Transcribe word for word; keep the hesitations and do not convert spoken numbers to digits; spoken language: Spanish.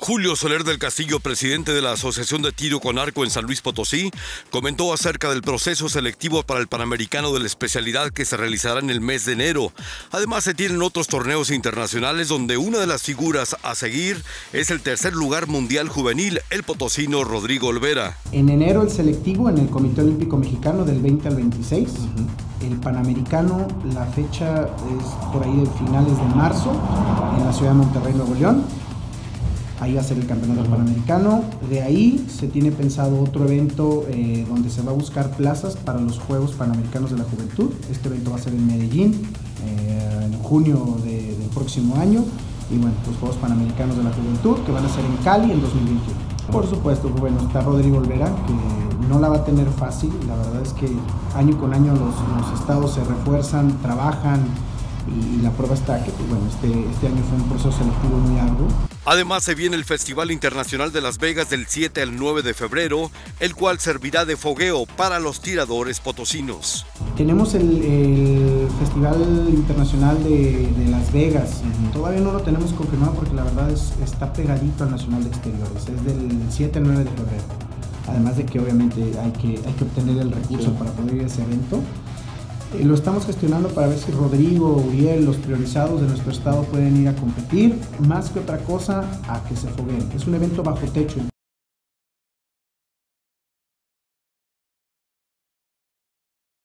Julio Soler del Castillo, presidente de la Asociación de Tiro con Arco en San Luis Potosí, comentó acerca del proceso selectivo para el Panamericano de la especialidad que se realizará en el mes de enero. Además, se tienen otros torneos internacionales donde una de las figuras a seguir es el tercer lugar mundial juvenil, el potosino Rodrigo Olvera. En enero el selectivo en el Comité Olímpico Mexicano del veinte al veintiséis. Uh-huh. El Panamericano, la fecha es por ahí de finales de marzo en la ciudad de Monterrey, Nuevo León. Ahí va a ser el campeonato uh-huh. panamericano. De ahí se tiene pensado otro evento eh, donde se va a buscar plazas para los Juegos Panamericanos de la Juventud. Este evento va a ser en Medellín, eh, en junio de, del próximo año. Y bueno, los Juegos Panamericanos de la Juventud, que van a ser en Cali en dos mil veintiuno. Por supuesto, bueno, está Rodrigo Olvera, que no la va a tener fácil. La verdad es que año con año los, los estados se refuerzan, trabajan. Y la prueba está que, pues bueno, este, este año fue un proceso selectivo muy arduo. Además, se viene el Festival Internacional de Las Vegas del siete al nueve de febrero, el cual servirá de fogueo para los tiradores potosinos. Tenemos el, el Festival Internacional de, de Las Vegas. Uh-huh. Todavía no lo tenemos confirmado porque la verdad es, está pegadito al Nacional de Exteriores. Es del siete al nueve de febrero. Además de que obviamente hay que, hay que obtener el recurso sí. para poder ir a ese evento. Eh, lo estamos gestionando para ver si Rodrigo, Uriel, los priorizados de nuestro estado pueden ir a competir, más que otra cosa, a que se fogueen. Es un evento bajo techo.